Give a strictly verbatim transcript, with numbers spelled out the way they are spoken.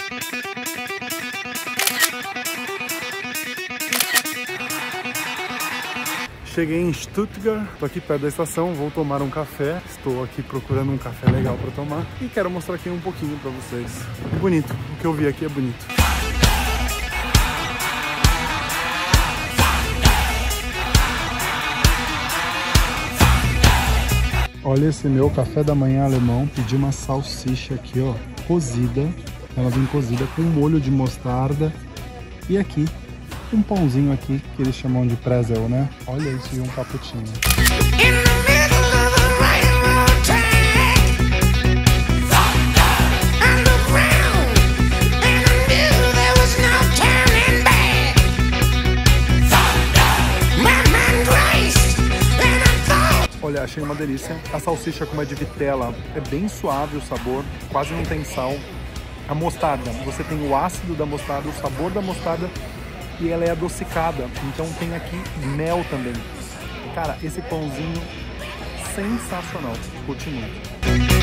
Cheguei em Stuttgart, tô aqui perto da estação, vou tomar um café. Estou aqui procurando um café legal para tomar e quero mostrar aqui um pouquinho para vocês. É bonito, o que eu vi aqui é bonito. Olha esse meu café da manhã alemão, pedi uma salsicha aqui, ó, cozida. Ela vem cozida com molho de mostarda e aqui um pãozinho aqui, que eles chamam de pretzel, né? Olha isso, e um cappuccino. Olha, achei uma delícia. A salsicha, como é de vitela, é bem suave o sabor, quase não tem sal. A mostarda, você tem o ácido da mostarda, o sabor da mostarda, e ela é adocicada, então tem aqui mel também. Cara, esse pãozinho sensacional, curti muito.